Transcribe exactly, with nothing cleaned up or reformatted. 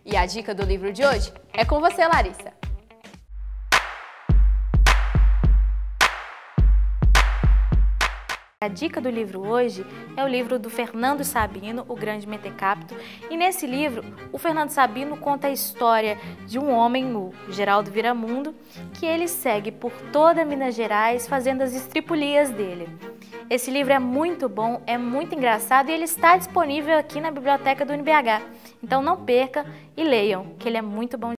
E a dica do livro de hoje é com você, Larissa. A dica do livro hoje é o livro do Fernando Sabino, O Grande Mentecapto. E nesse livro, o Fernando Sabino conta a história de um homem, o Geraldo Viramundo, que ele segue por toda Minas Gerais fazendo as estripulias dele. Esse livro é muito bom, é muito engraçado e ele está disponível aqui na biblioteca do U N B H. Então não perca e leiam, que ele é muito bom.